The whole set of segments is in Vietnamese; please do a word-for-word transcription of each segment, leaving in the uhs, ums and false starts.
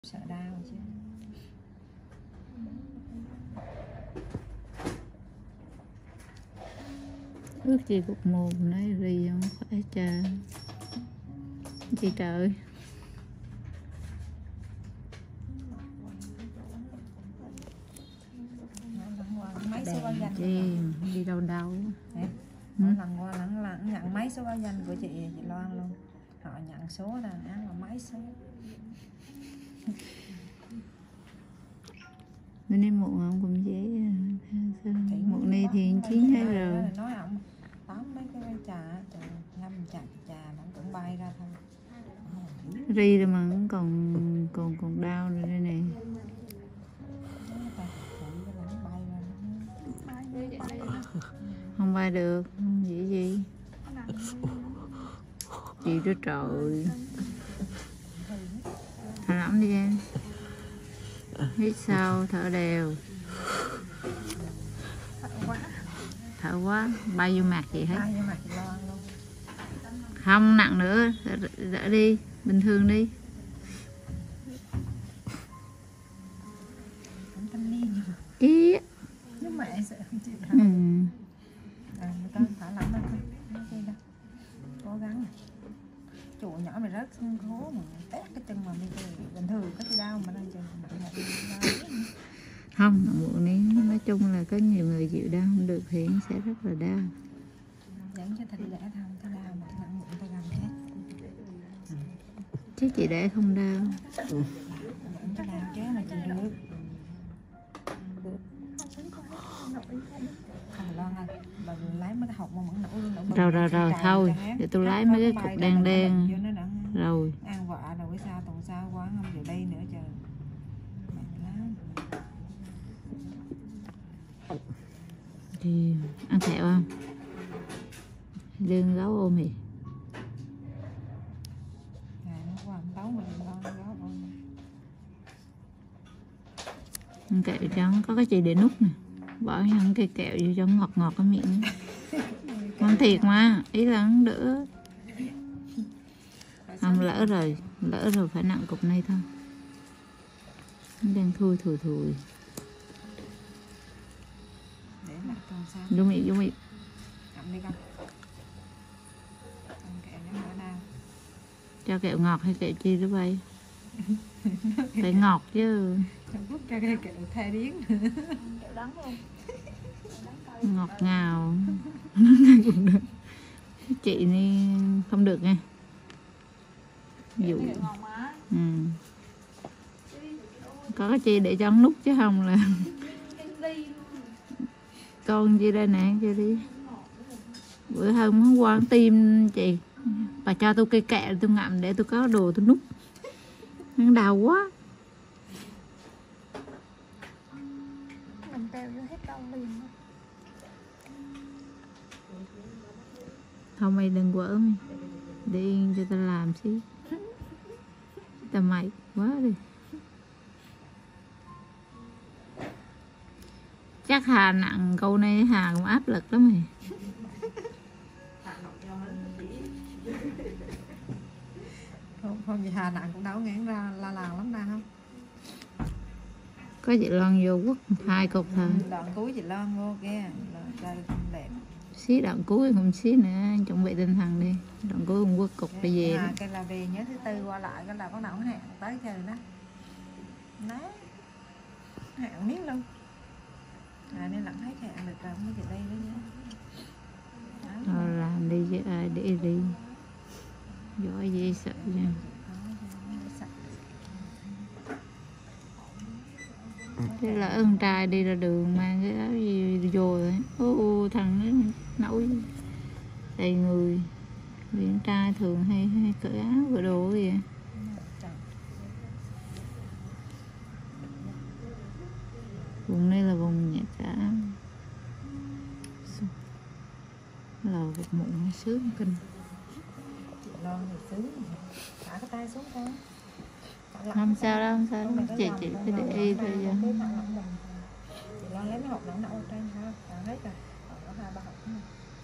Sợ đau chứ. Ước chị cục mồm nói rì không phải chờ chị trời. Mấy số báo danh chị đi đâu đâu ừ? Lần qua lần lần nhận mấy số báo danh của chị chị Loan luôn, họ nhận số là ăn là mấy số. Bữa nay muộn không cũng dễ muộn này thì chín hết rồi. Nói ông tóm mấy cái trà ngâm trà trà nó cũng bay ra thôi. Ri rồi mà cũng còn còn còn đau rồi đây này. Không bay được, không dễ gì. Chị đó trời. Thở lỏng đi em. Hít sâu, thở đều. Thở quá, bay vô mặt chị hết. Không nặng nữa, đỡ đi, bình thường đi. Ý. Mẹ sẽ không chịu ừ. À, con thả lỏng lên thôi. Cố gắng. Chủ nhỏ mày rớt xuống hố mà tét cái chân mà mình bình thường có gì đau mà đang chân nặng đau. Không, muộn ní nói chung là có nhiều người chịu đau không được thì sẽ rất là đau. Dẫn cho ta đi đẻ thôi, cái đau mà nặng muộn ta gầm chết. Chứ chị đẻ không đau. Ừ. Cái đau chứ mà chị được. Lấy mấy cái hộp mà vẫn nổi rồi rồi rồi thôi để tôi lấy mấy cái cục đen đen rồi ăn vạ rồi sao tuần sau quá không về đây nữa trời. Thì ăn kẹo không? Lương gấu ôm thì ăn kẹo cho có cái gì để nút nè, bỏ những cây kẹo vô cho ngọt ngọt cái miệng. Ngon thiệt mà, ý là không đỡ. Không lỡ rồi, lỡ rồi phải nặng cục này thôi. Đang thui thùi thùi. Vô miệng, vô miệng. Cho kẹo ngọt hay kẹo chi đó bay? Phải ngọt chứ. Cho cái kẹo thay điếng. Kẹo đắng không? Ngọt ngào. Chị ni không được nha. Dụ. Ừ. Có cái chi để cho nút chứ không là con chi đây nè cho đi. Bữa hôm hôm qua tim chị, bà cho tôi cây kẹo tôi ngậm để tôi có đồ tôi nút. Nó đau quá. Thôi mày đừng quở mày. Để yên cho tao làm xí. Tao mày quá đi. Chắc Hà nặng câu này Hà cũng áp lực lắm mày. Không, không gì Hà nặng cũng đấu ngán ra la làng lắm ra không? Có chị Loan vô quất hai cục thôi. Đoạn cuối chị Loan vô kia. Đây đẹp. Xí đoạn cuối không xí nữa, chuẩn bị tinh thần đi. Đoạn cuối không quất cục đi về. À, cái là về nhớ thứ tư qua lại cái là bắt đầu hẹn tới giờ đó. Đó. Hẹn miếng luôn. À nên lặng hết hẹn được rồi mới về đây đó nhé. Rồi làm đi chứ ai để đi. Giỏi gì sợ nha. Thế là con trai đi ra đường mang cái áo gì vô rồi. Ô thằng nó nổi đầy người. Vì con trai thường hay, hay cởi áo và đồ gì vậy. Vùng này là vùng nhẹ cả là một mụn sướng kinh. Loan thì sướng. Thả cái tay xuống thôi. Không sao đâu, không sao đâu. Chị chị cứ để y thôi. Chị Loan lấy cái hộp nặng nặng trên ha. Hết rồi. Còn hai ba hộp nữa.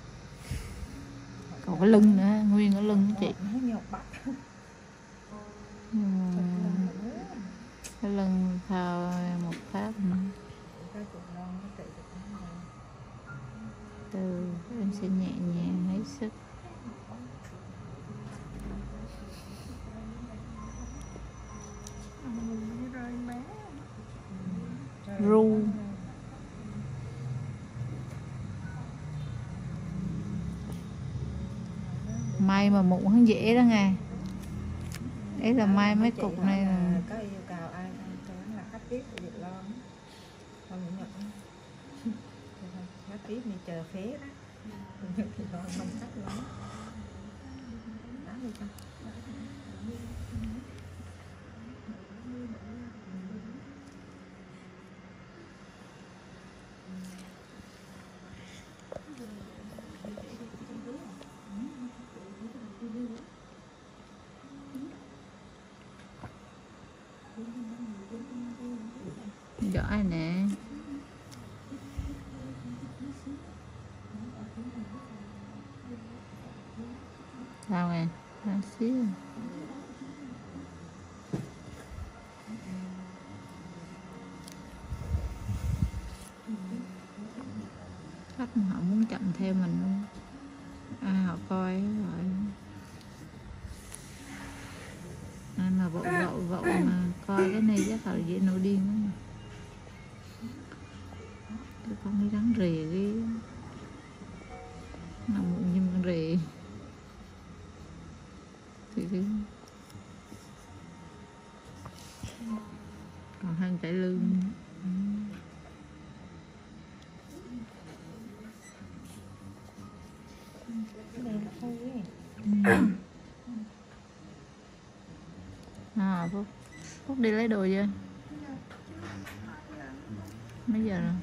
Còn cái lưng nữa, nguyên cái lưng của chị. Hết nhiều bạc. cái lưng thao một phát nữa. Cái cục non nó chạy được cái này. Từ em sẽ nhẹ nhàng hết sức. Ru may mà mụn hắn dễ đó nghe. Đấy là may mấy cục này là có yêu cầu ai ăn cho là khách tiếp thì được lo không những nhận khách tiếp đi chờ phế đó thì lo không khách lắm đi con. giỏi nè. Sao nè, một xíu. Khách họ muốn chậm theo mình luôn. À, họ coi rồi. À, mà vội vội vội mà coi cái này chắc là dễ nổi điên đó. Cái con đi rắn rìa ghê. Nằm bụng như con rìa. Thì thứ còn hơn chạy lưng. Ừ. Cái này là thôi ấy. Ừ. À, Phúc Phúc đi lấy đồ chưa? Mấy giờ rồi?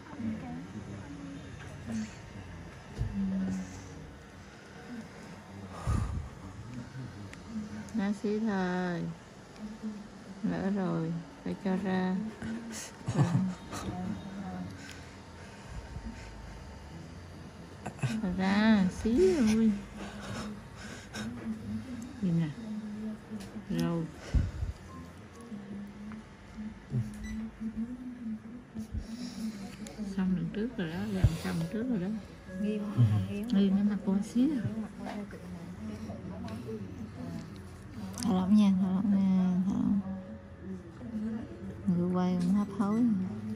Nó xí thôi. Lỡ rồi phải cho ra. Rồi. Ra xí rồi. Nhìn nè. Rồi. Xong lần trước rồi đó, gần xong trước rồi đó. Nghiêm, nghiêm. Nghiêm cái mặt cô xí. Thả lỏng nha, thả lỏng nha, thả lỏng. Người quay cũng hấp hối.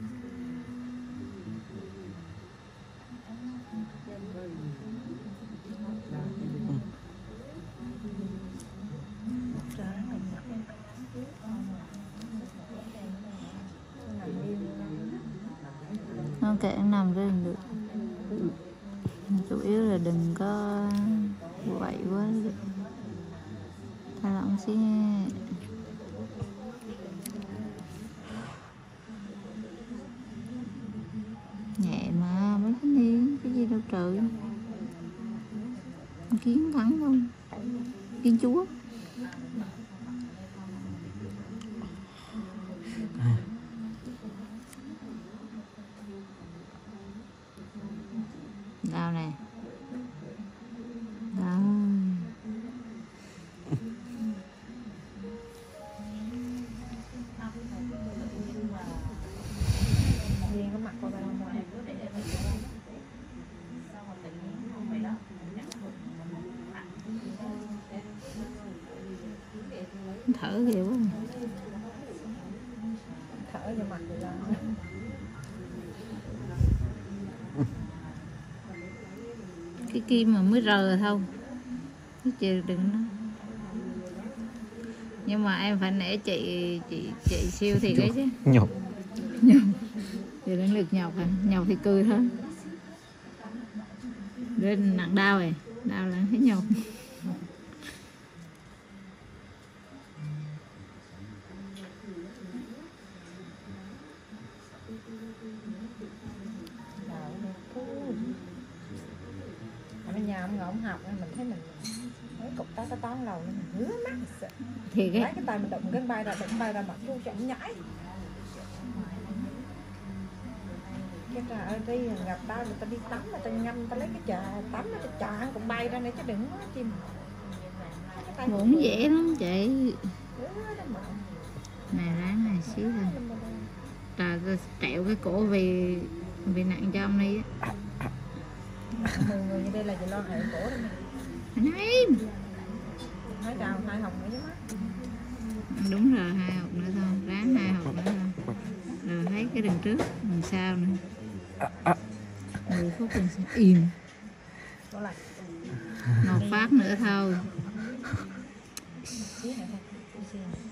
Ok, anh nằm đây được. Chủ yếu là đừng có quậy quá. Thả lỏng xí nha. Nhẹ mà, mấy cái đi, cái gì đâu trời. Kiến thắng không? Kiến chúa. Đau nè. Đau. Riêng cái mặt của bà không ngoài. Thở ghê quá. Thở vô mặt rồi là Cái kim mà mới rờ thôi. Chứ chị đừng nói. Nhưng mà em phải nể chị chị chị siêu thì cái chứ. Nhục. Nhọc. Thì đến lượt nhọc à. Nhọc thì cười thôi. Đến nặng đau rồi. Đau là thấy nhọc. ở nhà ông ngồi ông học mình thấy mình mấy cục tá tá tón lầu mình ngứa mắt sợ. Thì cái Lấy cái tay mình đụng cái bay ra đụng bay ra mặt luôn cho ông nhảy. Cái trà ơi đi gặp tao người ta đi tắm mà tao ngâm tao lấy cái trà tắm nó trà ăn cũng bay ra này chứ đừng có chim. cũng dễ lắm chị. này ráng này xíu thôi. Trời ơi, trẹo cái cổ vì vì nặng cho ông đi á. mười người như đây là chỉ lo hệ cổ đó mà. Này. Hai trào hai hồng nữa chứ má. Đúng rồi, hai hộp nữa thôi, ráng hai hộp nữa thôi. Rồi thấy cái đằng trước, đằng sau nữa. mười phút mình sẽ im. Có lại. Một phát nữa thôi. Xíu nữa thôi.